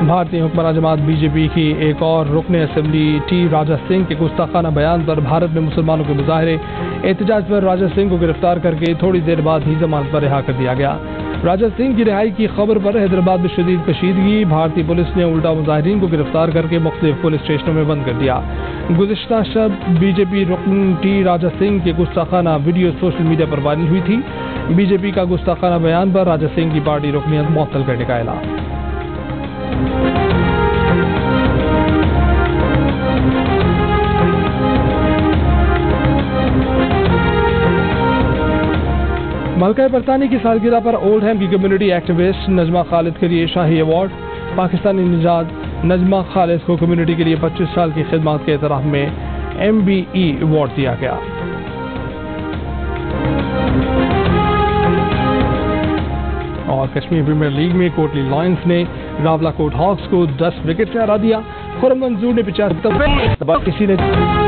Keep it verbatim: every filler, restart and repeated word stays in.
بھارتی حکمراں جماعت بی جے پی کی ایک اور رکن اسمبلی ٹی راجہ سنگھ کے گستاخانہ بیان پر بھارت میں مسلمانوں کے مظاہرے احتجاج پر راجہ سنگھ کو گرفتار کر کے تھوڑی دیر بعد ہی ضمانت پر رہا کر دیا گیا۔ راجہ سنگھ کی رہائی کی خبر پر حیدرآباد میں شدید کشیدگی، بھارتی پولیس نے الٹا مظاہرین کو گرفتار کر کے مختلف پولیس اسٹیشنوں میں بند کر دیا۔ گزشتہ شب بی جے پی رکن ٹی راجہ سنگھ کے گستاخانہ ویڈیو سوشل میڈیا پر وائرل ہوئی تھی۔ بی جے پی کا گستاخانہ بیان پر راجہ سنگھ کی پارٹی رکنیت معطل کرنے کا اعلان۔ ملکہ برطانیہ کی سالگرہ پر اولڈ ہیم کی کمیونٹی ایکٹیوسٹ نجمہ خالد کے لیے شاہی ایوارڈ۔ پاکستانی نژاد نجمہ خالد کو کمیونٹی کے لیے پچیس سال کی خدمات کے اعتراف میں ایم بی ای ایوارڈ دیا گیا۔ اور کشمیر پریمیئر لیگ میں کوٹلی لائنز نے راولہ کوٹ ہاکس کو دس وکٹ سے ہرا دیا۔ خرم منظور نے پچاسی کسی نے